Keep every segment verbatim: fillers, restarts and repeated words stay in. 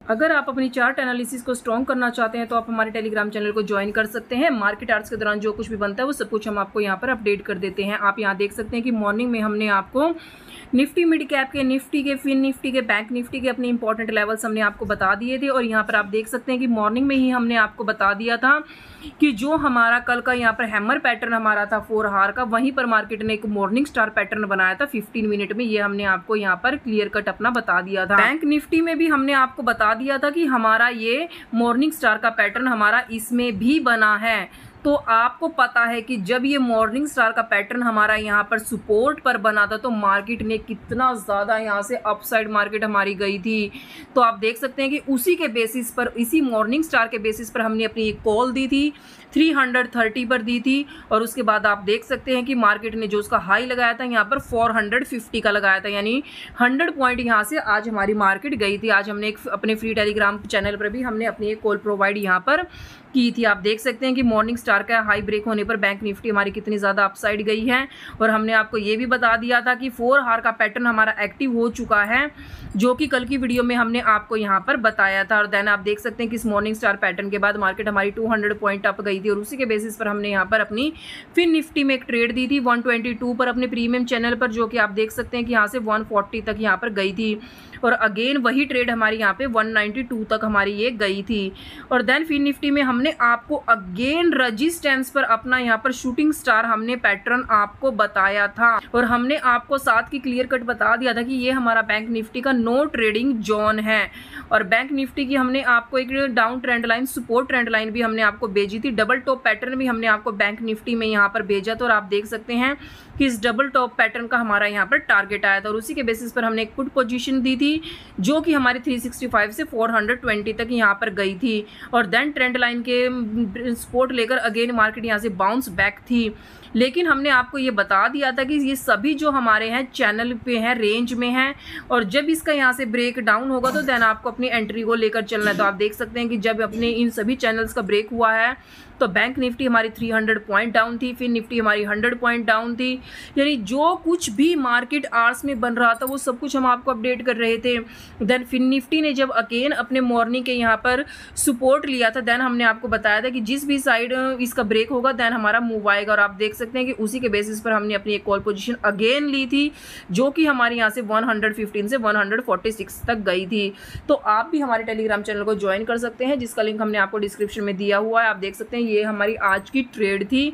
अगर आप अपनी चार्ट एनालिसिस को स्ट्रॉन्ग करना चाहते हैं तो आप हमारे टेलीग्राम चैनल को ज्वाइन कर सकते हैं। मार्केट आवर्स के दौरान जो कुछ भी बनता है वो सब कुछ हम आपको यहाँ पर अपडेट कर देते हैं। आप यहाँ देख सकते हैं कि मॉर्निंग में हमने आपको निफ्टी मिड कैप के, निफ्टी के, फिन निफ्टी के, बैंक निफ्टी के अपने इंपॉर्टेंट लेवल्स हमने आपको बता दिए थे। और यहाँ पर आप देख सकते हैं कि मॉर्निंग में ही हमने आपको बता दिया था कि जो हमारा कल का यहाँ पर हैमर पैटर्न हमारा था फोर हार का, वहीं पर मार्केट ने एक मॉर्निंग स्टार पैटर्न बनाया था फिफ्टीन मिनट में। ये हमने आपको यहाँ पर क्लियर कट अपना बता दिया था। बैंक निफ्टी में भी हमने आपको बता दिया था कि हमारा ये मॉर्निंग स्टार का पैटर्न हमारा इसमें भी बना है। तो आपको पता है कि जब ये मॉर्निंग स्टार का पैटर्न हमारा यहाँ पर सपोर्ट पर बना था तो मार्केट ने कितना ज़्यादा यहाँ से अपसाइड मार्केट हमारी गई थी। तो आप देख सकते हैं कि उसी के बेसिस पर, इसी मॉर्निंग स्टार के बेसिस पर हमने अपनी एक कॉल दी थी, तीन सौ तीस पर दी थी। और उसके बाद आप देख सकते हैं कि मार्केट ने जो उसका हाई लगाया था यहाँ पर चार सौ पचास का लगाया था, यानी सौ पॉइंट यहाँ से आज हमारी मार्केट गई थी। आज हमने एक अपने फ्री टेलीग्राम चैनल पर भी हमने अपनी एक कॉल प्रोवाइड यहाँ पर की थी। आप देख सकते हैं कि मॉर्निंग स्टार का हाई ब्रेक होने पर बैंक निफ्टी हमारी कितनी ज़्यादा अपसाइड गई है। और हमने आपको ये भी बता दिया था कि फोर हार का पैटर्न हमारा एक्टिव हो चुका है, जो कि कल की वीडियो में हमने आपको यहाँ पर बताया था। और देन आप देख सकते हैं कि इस मॉर्निंग स्टार पैटर्न के बाद मार्केट हमारी दो सौ पॉइंट अप गई थी। और उसी के बेसिस पर हमने यहाँ पर अपनी फिन निफ्टी में एक ट्रेड दी थी एक सौ बाईस पर अपने प्रीमियम चैनल पर, जो कि आप देख सकते हैं कि यहाँ से एक सौ चालीस तक यहाँ पर गई थी। और अगेन वही ट्रेड हमारी यहाँ पे एक सौ बानवे तक हमारी ये गई थी। और देन फिन निफ्टी में हमने आपको अगेन रेजिस्टेंस पर अपना यहाँ पर शूटिंग स्टार हमने पैटर्न आपको बताया था। और हमने आपको साथ की क्लियर कट बता दिया था कि ये हमारा बैंक निफ्टी का नो ट्रेडिंग जोन है। और बैंक निफ्टी की हमने आपको एक down trend line, support trend line भी हमने आपको भेजी थी। डबल टॉप पैटर्न भी हमने आपको बैंक निफ्टी में यहाँ पर भेजा था। और आप देख सकते हैं कि इस डबल टॉप पैटर्न का हमारा यहाँ पर टारगेट आया था। और उसी के बेसिस पर हमने एक पुट पोजीशन दी थी, जो कि हमारी तीन सौ पैंसठ से चार सौ बीस तक यहाँ पर गई थी। और देन ट्रेंड लाइन के सपोर्ट लेकर अगेन मार्केट यहाँ से बाउंस बैक थी। लेकिन हमने आपको ये बता दिया था कि ये सभी जो हमारे हैं चैनल पे हैं, रेंज में हैं। और जब इसका यहाँ से ब्रेक डाउन होगा तो देन आपको अपनी एंट्री को लेकर चलना है। तो आप देख सकते हैं कि जब अपने इन सभी चैनल्स का ब्रेक हुआ है तो बैंक निफ्टी हमारी तीन सौ पॉइंट डाउन थी, फिर निफ्टी हमारी सौ पॉइंट डाउन थी। यानी जो कुछ भी मार्केट आवर्स में बन रहा था वो सब कुछ हम आपको अपडेट कर रहे थे। देन फिर निफ्टी ने जब अगेन अपने मॉर्निंग के यहाँ पर सपोर्ट लिया था, देन हमने आपको बताया था कि जिस भी साइड इसका ब्रेक होगा देन हमारा मूव आएगा। और आप देख सकते हैं कि उसी के बेसिस पर हमने अपनी एक कॉल पोजीशन अगेन ली थी, जो कि हमारे यहाँ से एक सौ पंद्रह से एक सौ छियालीस तक गई थी। तो आप भी हमारे टेलीग्राम चैनल को ज्वाइन कर सकते हैं, जिसका लिंक हमने आपको डिस्क्रिप्शन में दिया हुआ है। आप देख सकते हैं ये हमारी आज की ट्रेड थी,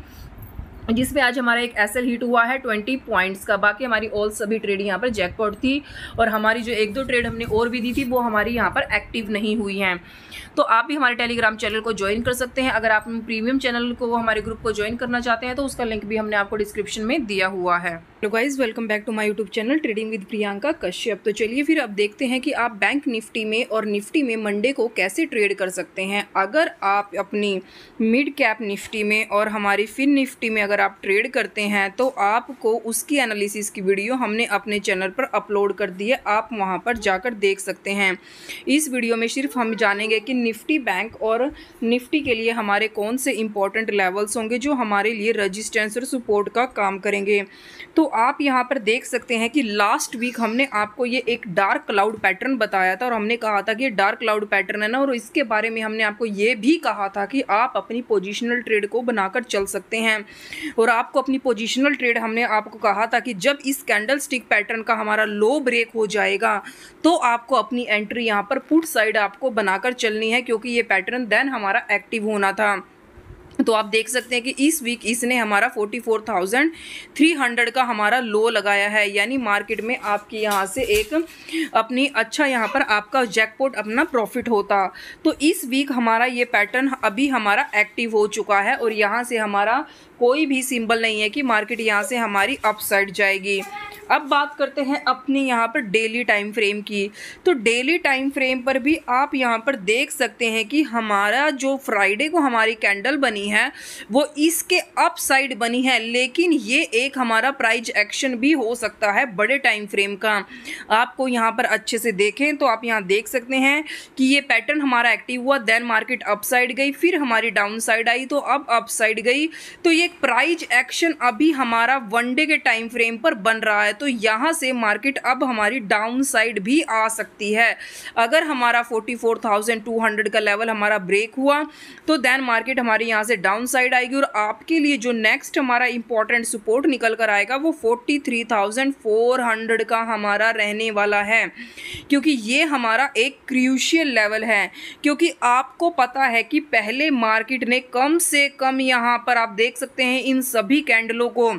जिसमें आज हमारा एक एसएल हिट हुआ है बीस पॉइंट्स का। बाकी हमारी ऑल सभी ट्रेड यहाँ पर जैकपॉट थी। और हमारी जो एक दो ट्रेड हमने और भी दी थी वो हमारी यहाँ पर एक्टिव नहीं हुई हैं। तो आप भी हमारे टेलीग्राम चैनल को ज्वाइन कर सकते हैं। अगर आप प्रीमियम चैनल को, हमारे ग्रुप को ज्वाइन करना चाहते हैं तो उसका लिंक भी हमने आपको डिस्क्रिप्शन में दिया हुआ है। Hello guys, welcome back to my YouTube channel trading with Priyanka Kashyap. तो चलिए फिर अब देखते हैं कि आप बैंक निफ्टी में और निफ्टी में मंडे को कैसे ट्रेड कर सकते हैं। अगर आप अपनी मिड कैप निफ्टी में और हमारी फिन निफ्टी में अगर आप ट्रेड करते हैं तो आपको उसकी एनालिसिस की वीडियो हमने अपने चैनल पर अपलोड कर दी है, आप वहां पर जाकर देख सकते हैं। इस वीडियो में सिर्फ हम जानेंगे कि निफ्टी बैंक और निफ्टी के लिए हमारे कौन से इंपॉर्टेंट लेवल्स होंगे जो हमारे लिए रेजिस्टेंस और सपोर्ट का काम करेंगे। तो आप यहाँ पर देख सकते हैं कि लास्ट वीक हमने आपको ये एक डार्क क्लाउड पैटर्न बताया था और हमने कहा था कि ये डार्क क्लाउड पैटर्न है ना, और इसके बारे में हमने आपको ये भी कहा था कि आप अपनी पोजिशनल ट्रेड को बनाकर चल सकते हैं। और आपको अपनी पोजिशनल ट्रेड हमने आपको कहा था कि जब इस कैंडल स्टिक पैटर्न का हमारा लो ब्रेक हो जाएगा तो आपको अपनी एंट्री यहाँ पर पुट साइड आपको बनाकर चलनी है, क्योंकि ये पैटर्न देन हमारा एक्टिव होना था। तो आप देख सकते हैं कि इस वीक इसने हमारा चौवालीस हज़ार तीन सौ का हमारा लो लगाया है, यानी मार्केट में आपकी यहाँ से एक अपनी अच्छा यहाँ पर आपका जैकपॉट अपना प्रॉफिट होता। तो इस वीक हमारा ये पैटर्न अभी हमारा एक्टिव हो चुका है और यहाँ से हमारा कोई भी सिंबल नहीं है कि मार्केट यहाँ से हमारी अपसाइड जाएगी। अब बात करते हैं अपनी यहाँ पर डेली टाइम फ्रेम की। तो डेली टाइम फ्रेम पर भी आप यहाँ पर देख सकते हैं कि हमारा जो फ्राइडे को हमारी कैंडल बनी है वो इसके अप साइड बनी है, लेकिन ये एक हमारा प्राइस एक्शन भी हो सकता है बड़े टाइम फ्रेम का। आपको यहाँ पर अच्छे से देखें तो आप यहाँ देख सकते हैं कि ये पैटर्न हमारा एक्टिव हुआ, देन मार्केट अप साइड गई, फिर हमारी डाउन साइड आई तो अब अप साइड गई। तो ये प्राइस एक्शन अभी हमारा वन डे के टाइम फ्रेम पर बन रहा है। तो यहाँ से मार्केट अब हमारी डाउन साइड भी आ सकती है। अगर हमारा forty four thousand two hundred का लेवल हमारा ब्रेक हुआ तो देन मार्केट हमारी यहाँ से डाउन साइड आएगी। और आपके लिए जो नेक्स्ट हमारा इंपॉर्टेंट सपोर्ट निकल कर आएगा वो forty three thousand four hundred का हमारा रहने वाला है, क्योंकि ये हमारा एक क्रूशियल लेवल है। क्योंकि आपको पता है कि पहले मार्केट ने कम से कम यहाँ पर आप देख सकते हैं इन सभी कैंडलों को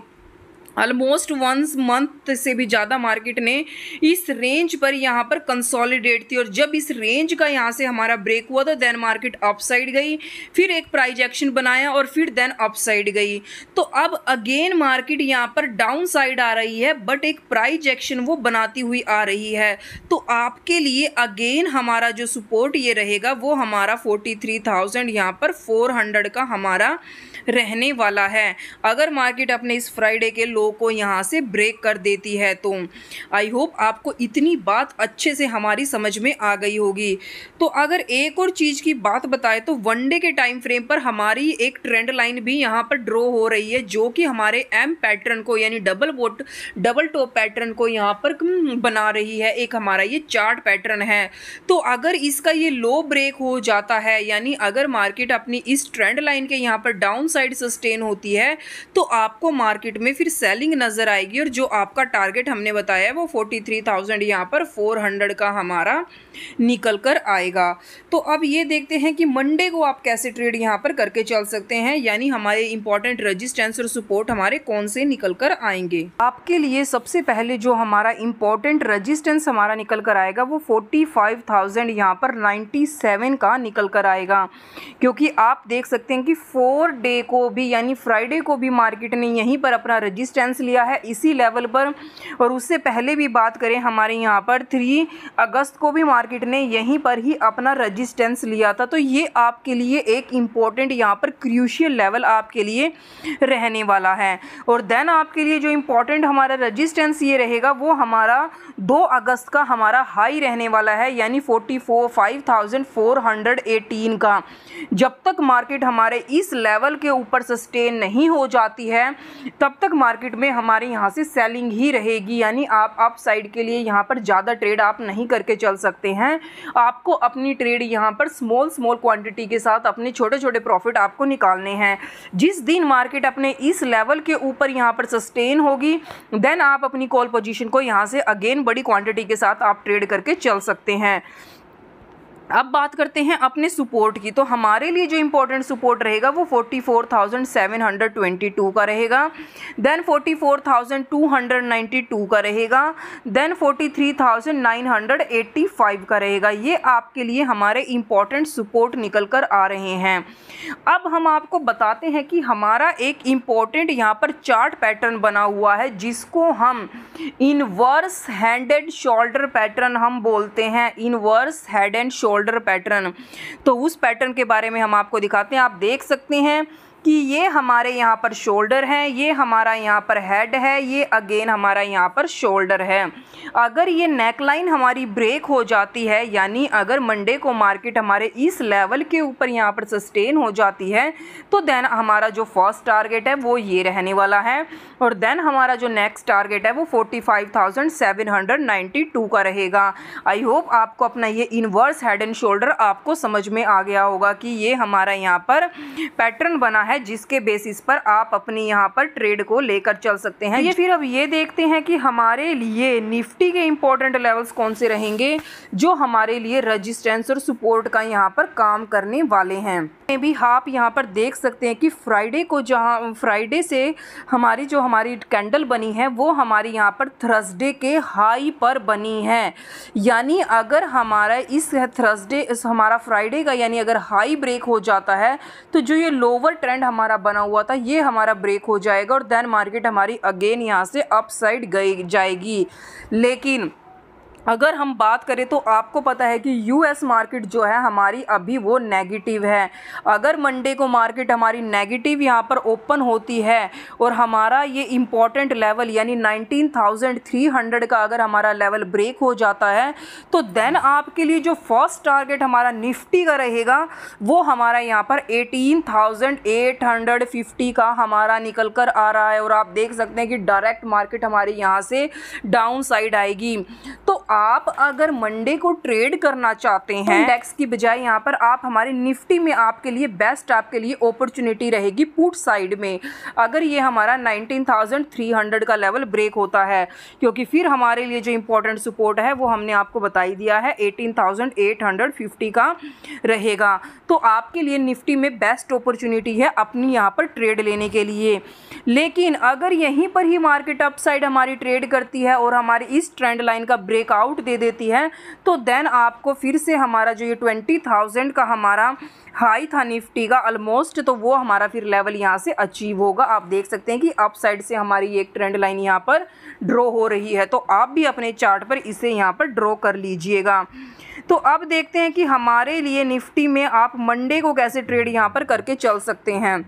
ऑलमोस्ट वन मंथ से भी ज़्यादा मार्केट ने इस रेंज पर यहाँ पर कंसोलिडेट थी। और जब इस रेंज का यहाँ से हमारा ब्रेक हुआ तो देन मार्केट अप साइड गई, फिर एक प्राइस एक्शन बनाया और फिर देन अप साइड गई। तो अब अगेन मार्केट यहाँ पर डाउन साइड आ रही है, बट एक प्राइस एक्शन वो बनाती हुई आ रही है। तो आपके लिए अगेन हमारा जो सपोर्ट ये रहेगा वो हमारा फोर्टी थ्री थाउजेंड यहाँ पर फोर हंड्रेड का हमारा रहने वाला है। अगर मार्केट अपने इस फ्राइडे के लो को यहाँ से ब्रेक कर देती है तो आई होप आपको इतनी बात अच्छे से हमारी समझ में आ गई होगी। तो अगर एक और चीज़ की बात बताए तो वन डे के टाइम फ्रेम पर हमारी एक ट्रेंड लाइन भी यहाँ पर ड्रॉ हो रही है, जो कि हमारे एम पैटर्न को यानी double bottom double top pattern को यहाँ पर बना रही है। एक हमारा ये चार्ट पैटर्न है। तो अगर इसका ये लो ब्रेक हो जाता है, यानी अगर मार्केट अपनी इस ट्रेंड लाइन के यहाँ पर डाउन साइड सस्टेन होती है तो आपको मार्केट में फिर सेलिंग नजर आएगी। और जो आपका टारगेट हमने बताया है वो फोर्टी थ्री थाउजेंड यहाँ पर फोर हंड्रेड का हमारा निकल कर आएगा। तो अब ये देखते हैं कि मंडे को आप कैसे ट्रेड यहाँ पर करके चल सकते हैं, यानी हमारे इंपॉर्टेंट रेजिस्टेंस और सपोर्ट हमारे कौन से निकल कर आएंगे। आपके लिए सबसे पहले जो हमारा इंपॉर्टेंट रेजिस्टेंस हमारा निकल कर आएगा वो फोर्टी फाइव थाउजेंड यहाँ पर नाइन्टी सेवन का निकल कर आएगा, क्योंकि आप देख सकते हैं कि फोर डे को भी यानी फ्राइडे को भी मार्केट ने यहीं पर अपना रेजिस्टेंस लिया है इसी लेवल पर। और उससे पहले भी बात करें हमारे यहाँ पर थ्री अगस्त को भी मार्केट ने यहीं पर ही अपना रेजिस्टेंस लिया था। तो ये आपके लिए एक इम्पॉर्टेंट यहाँ पर क्रूशियल लेवल आपके लिए रहने वाला है। और देन आपके लिए जो इम्पॉर्टेंट हमारा रेजिस्टेंस ये रहेगा वो हमारा दो अगस्त का हमारा हाई रहने वाला है, यानी forty four five thousand four hundred eighteen का। जब तक मार्केट हमारे इस लेवल के ऊपर सस्टेन नहीं हो जाती है तब तक मार्केट में हमारे यहाँ से सेलिंग ही रहेगी, यानी आप अप साइड के लिए यहाँ पर ज़्यादा ट्रेड आप नहीं करके चल सकते हैं। आपको अपनी ट्रेड यहाँ पर स्मॉल स्मॉल क्वांटिटी के साथ अपने छोटे छोटे प्रॉफिट आपको निकालने हैं। जिस दिन मार्केट अपने इस लेवल के ऊपर यहाँ पर सस्टेन होगी देन आप अपनी कॉल पोजीशन को यहाँ से अगेन बड़ी क्वांटिटी के साथ आप ट्रेड करके चल सकते हैं। अब बात करते हैं अपने सपोर्ट की। तो हमारे लिए जो इम्पोर्टेंट सपोर्ट रहेगा वो forty four thousand seven hundred twenty two का रहेगा, then forty four thousand two hundred ninety two का रहेगा, then forty three thousand nine hundred eighty five का रहेगा। ये आपके लिए हमारे इम्पोर्टेंट सपोर्ट निकल कर आ रहे हैं। अब हम आपको बताते हैं कि हमारा एक इम्पोर्टेंट यहाँ पर चार्ट पैटर्न बना हुआ है जिसको हम inverse hand and shoulder pattern हम बोलते हैं। Inverse head and shoulder pattern, तो उस पैटर्न के बारे में हम आपको दिखाते हैं। आप देख सकते हैं कि ये हमारे यहाँ पर शोल्डर है, ये हमारा यहाँ पर हेड है, ये अगेन हमारा यहाँ पर शोल्डर है। अगर ये नेकलाइन हमारी ब्रेक हो जाती है, यानी अगर मंडे को मार्केट हमारे इस लेवल के ऊपर यहाँ पर सस्टेन हो जाती है तो देन हमारा जो फर्स्ट टारगेट है वो ये रहने वाला है। और देन हमारा जो नेक्स्ट टारगेट है वो forty five thousand seven hundred ninety two का रहेगा। आई होप आपको अपना ये इनवर्स हेड एंड शोल्डर आपको समझ में आ गया होगा कि ये हमारा यहाँ पर पैटर्न बना है है जिसके बेसिस पर आप अपनी यहाँ पर ट्रेड को लेकर चल सकते हैं। ये फिर अब ये देखते हैं कि हमारे लिए निफ्टी के इंपॉर्टेंट लेवल्स कौन से रहेंगे जो हमारे लिए रेजिस्टेंस और सपोर्ट का यहाँ पर काम करने वाले हैं। भी आप यहाँ पर देख सकते हैं कि फ्राइडे को जहाँ फ्राइडे से हमारी जो हमारी कैंडल बनी है वो हमारी यहाँ पर थर्सडे के हाई पर बनी है। यानी अगर हमारा इस थर्सडे हमारा फ्राइडे का यानी अगर हाई ब्रेक हो जाता है तो जो ये लोअर ट्रेंड हमारा बना हुआ था ये हमारा ब्रेक हो जाएगा और देन मार्केट हमारी अगेन यहाँ से अप साइड गई जाएगी। लेकिन अगर हम बात करें तो आपको पता है कि यूएस मार्केट जो है हमारी अभी वो नेगेटिव है। अगर मंडे को मार्केट हमारी नेगेटिव यहाँ पर ओपन होती है और हमारा ये इम्पॉर्टेंट लेवल यानी नाइनटीन थाउजेंड थ्री हंड्रेड का अगर हमारा लेवल ब्रेक हो जाता है तो देन आपके लिए जो फर्स्ट टारगेट हमारा निफ्टी का रहेगा वो हमारा यहाँ पर eighteen thousand eight hundred fifty का हमारा निकल कर आ रहा है। और आप देख सकते हैं कि डायरेक्ट मार्केट हमारी यहाँ से डाउन साइड आएगी। तो आप अगर मंडे को ट्रेड करना चाहते हैं इंडेक्स की बजाय यहाँ पर आप हमारे निफ्टी में आपके लिए बेस्ट आपके लिए अपॉर्चुनिटी रहेगी पुट साइड में, अगर ये हमारा नाइनटीन थाउजेंड थ्री हंड्रेड का लेवल ब्रेक होता है, क्योंकि फिर हमारे लिए जो इंपॉर्टेंट सपोर्ट है वो हमने आपको बता ही दिया है eighteen thousand eight hundred fifty का रहेगा। तो आपके लिए निफ्टी में बेस्ट अपॉर्चुनिटी है अपनी यहाँ पर ट्रेड लेने के लिए। लेकिन अगर यहीं पर ही मार्केट अपसाइड हमारी ट्रेड करती है और हमारी इस ट्रेंड लाइन का ब्रेकआउट दे देती है तो देन आपको फिर से हमारा जो ये ट्वेंटी थाउजेंड का हमारा हाई था निफ्टी का ऑलमोस्ट, तो वो हमारा फिर लेवल यहाँ से अचीव होगा। आप देख सकते हैं कि अप साइड से हमारी एक ट्रेंड लाइन यहाँ पर ड्रॉ हो रही है, तो आप भी अपने चार्ट पर इसे यहाँ पर ड्रॉ कर लीजिएगा। तो अब देखते हैं कि हमारे लिए निफ्टी में आप मंडे को कैसे ट्रेड यहाँ पर करके चल सकते हैं।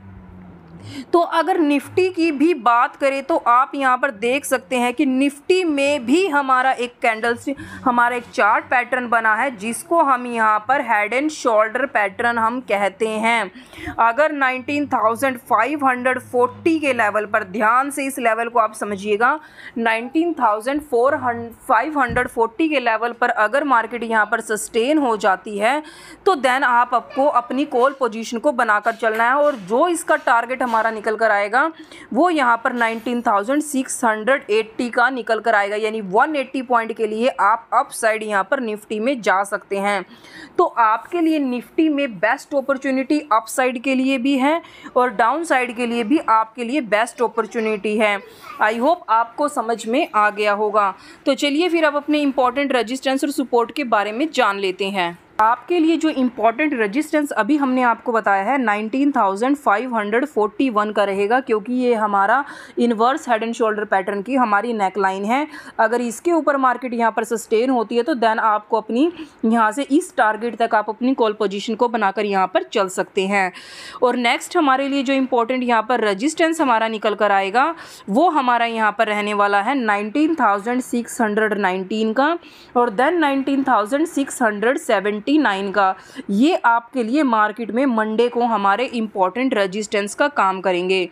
तो अगर निफ्टी की भी बात करें तो आप यहाँ पर देख सकते हैं कि निफ्टी में भी हमारा एक कैंडल हमारा एक चार्ट पैटर्न बना है जिसको हम यहाँ पर हेड एंड शोल्डर पैटर्न हम कहते हैं। अगर nineteen thousand five hundred forty के लेवल पर, ध्यान से इस लेवल को आप समझिएगा, nineteen thousand five hundred forty के लेवल पर अगर मार्केट यहाँ पर सस्टेन हो जाती है तो देन आप आपको अपनी कॉल पोजीशन को बनाकर चलना है और जो इसका टारगेट हमारा निकल कर आएगा वो यहाँ पर nineteen thousand six hundred eighty का निकल कर आएगा, यानी वन एट्टी पॉइंट के लिए आप अप साइड यहाँ पर निफ्टी में जा सकते हैं। तो आपके लिए निफ्टी में बेस्ट अपॉर्चुनिटी अप साइड के लिए भी है और डाउन साइड के लिए भी आपके लिए बेस्ट अपॉर्चुनिटी है। आई होप आपको समझ में आ गया होगा। तो चलिए फिर अब अपने इंपॉर्टेंट रेजिस्टेंस और सपोर्ट के बारे में जान लेते हैं। आपके लिए जो इम्पॉर्टेंट रेजिस्टेंस अभी हमने आपको बताया है nineteen thousand five hundred forty one का रहेगा, क्योंकि ये हमारा inverse head and shoulder pattern की हमारी नेक लाइन है। अगर इसके ऊपर मार्केट यहाँ पर सस्टेन होती है तो देन आपको अपनी यहाँ से इस टारगेट तक आप अपनी कॉल पोजीशन को बनाकर यहाँ पर चल सकते हैं। और नेक्स्ट हमारे लिए जो इम्पोर्टेंट यहाँ पर रेजिस्टेंस हमारा निकल कर आएगा वो हमारा यहाँ पर रहने वाला है nineteen thousand six hundred nineteen का और then nineteen thousand six hundred seventy nine का। ये आपके लिए मार्केट में मंडे को हमारे इंपॉर्टेंट रेजिस्टेंस का काम करेंगे।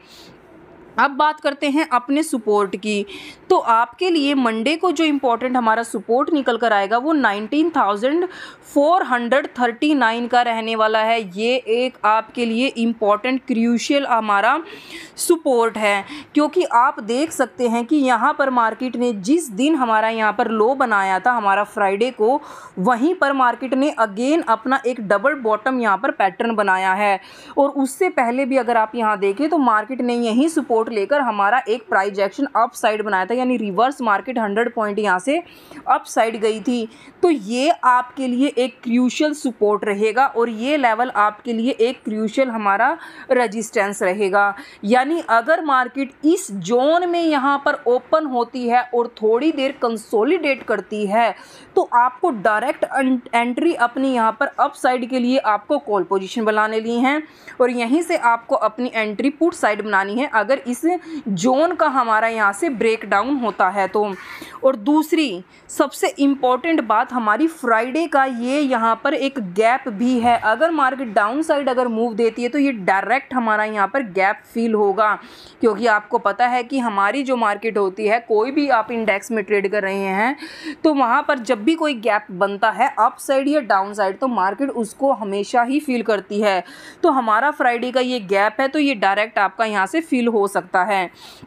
अब बात करते हैं अपने सपोर्ट की। तो आपके लिए मंडे को जो इम्पोर्टेंट हमारा सपोर्ट निकल कर आएगा वो nineteen thousand four hundred thirty nine का रहने वाला है। ये एक आपके लिए इम्पॉर्टेंट क्रूशियल हमारा सपोर्ट है, क्योंकि आप देख सकते हैं कि यहाँ पर मार्केट ने जिस दिन हमारा यहाँ पर लो बनाया था हमारा फ्राइडे को, वहीं पर मार्केट ने अगेन अपना एक डबल बॉटम यहाँ पर पैटर्न बनाया है। और उससे पहले भी अगर आप यहाँ देखें तो मार्केट ने यही सपोर्ट लेकर हमारा एक प्राइस एक्शन अप साइड बनाया था, यानी रिवर्स मार्केट हंड्रेड पॉइंट यहाँ से अप साइड गई थी। तो ये आपके लिए एक क्रूशियल सपोर्ट रहेगा और ये लेवल आपके लिए एक क्रूशियल हमारा रेजिस्टेंस रहेगा। यानी अगर मार्केट इस जोन में यहाँ पर ओपन होती है और थोड़ी देर कंसोलिडेट करती है तो आपको डायरेक्ट एंट्री अपनी यहाँ पर अप साइड के लिए आपको कॉल पोजीशन बनाने ली है और यहीं से आपको अपनी एंट्री पुट साइड बनानी है अगर इस जोन का हमारा यहाँ से ब्रेक डाउन होता है तो। और दूसरी सबसे इम्पॉर्टेंट बात हमारी फ्राइडे का ये यहाँ पर एक गैप भी है। अगर मार्केट डाउन साइड अगर मूव देती है तो ये डायरेक्ट हमारा यहाँ पर गैप फील होगा, क्योंकि आपको पता है कि हमारी जो मार्केट होती है, कोई भी आप इंडेक्स में ट्रेड कर रहे हैं तो वहाँ पर जब भी कोई गैप बनता है अप साइड या डाउन साइड तो मार्केट उसको हमेशा ही फील करती है। तो हमारा फ्राइडे का ये गैप है तो ये डायरेक्ट आपका यहाँ से फील हो सकता है।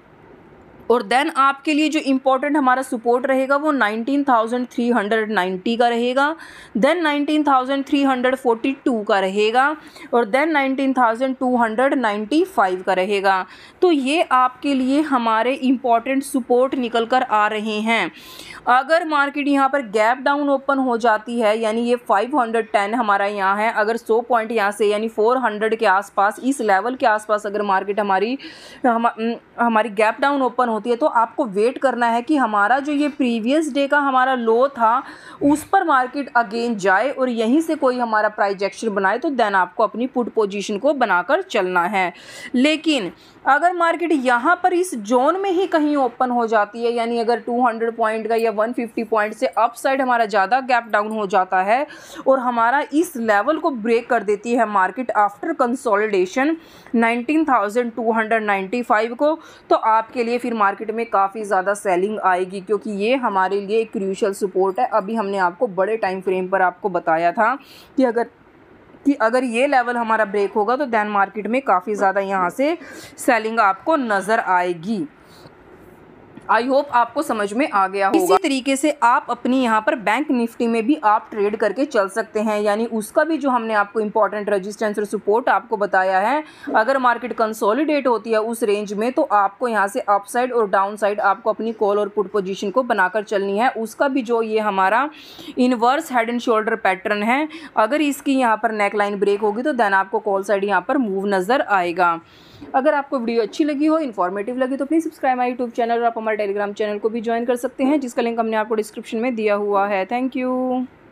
और देन आपके लिए जो इम्पोर्टेंट हमारा सपोर्ट रहेगा वो nineteen thousand three hundred ninety का रहेगा, then nineteen thousand three hundred forty two का रहेगा और then nineteen thousand two hundred ninety five का रहेगा। तो ये आपके लिए हमारे इम्पोर्टेंट सपोर्ट निकल कर आ रहे हैं। अगर मार्केट यहाँ पर गैप डाउन ओपन हो जाती है, यानी ये फाइव हंड्रेड टेन हमारा यहाँ है, अगर सौ पॉइंट यहाँ से यानी फोर हंड्रेड के आसपास इस लेवल के आसपास अगर मार्केट हमारी हम, हमारी गैप डाउन ओपन होती है तो आपको वेट करना है कि हमारा जो ये प्रीवियस डे का हमारा लो था उस पर मार्केट अगेन जाए और यहीं से कोई हमारा प्राइस एक्शन बनाए, तो देन आपको अपनी पुट पोजीशन को बनाकर चलना है। लेकिन अगर मार्केट यहाँ पर इस जोन में ही कहीं ओपन हो जाती है, यानी अगर दो सौ पॉइंट का या एक सौ पचास पॉइंट से अप साइड हमारा ज़्यादा गैप डाउन हो जाता है और हमारा इस लेवल को ब्रेक कर देती है market after consolidation nineteen thousand two hundred ninety five को, तो आपके लिए फिर मार्केट में काफ़ी ज़्यादा सेलिंग आएगी, क्योंकि ये हमारे लिए एक क्रूशियल सपोर्ट है। अभी हमने आपको बड़े टाइम फ्रेम पर आपको बताया था कि अगर कि अगर ये लेवल हमारा ब्रेक होगा तो दैन मार्केट में काफ़ी ज़्यादा यहाँ से सेलिंग आपको नज़र आएगी। आई होप आपको समझ में आ गया होगा। इसी तरीके से आप अपनी यहाँ पर बैंक निफ्टी में भी आप ट्रेड करके चल सकते हैं, यानी उसका भी जो हमने आपको इंपॉर्टेंट रेजिस्टेंस और सपोर्ट आपको बताया है, अगर मार्केट कंसोलिडेट होती है उस रेंज में तो आपको यहाँ से अपसाइड और डाउन साइड आपको अपनी कॉल और पुट पोजीशन को बनाकर चलनी है। उसका भी जो ये हमारा inverse head and shoulder pattern है, अगर इसकी यहाँ पर नेक लाइन ब्रेक होगी तो देन आपको कॉल साइड यहाँ पर मूव नज़र आएगा। अगर आपको वीडियो अच्छी लगी हो, इन्फॉर्मेटिव लगी, तो प्लीज़ सब्सक्राइब हमारे यूट्यूब चैनल और आप हमारे टेलीग्राम चैनल को भी ज्वाइन कर सकते हैं, जिसका लिंक हमने आपको डिस्क्रिप्शन में दिया हुआ है। Thank you.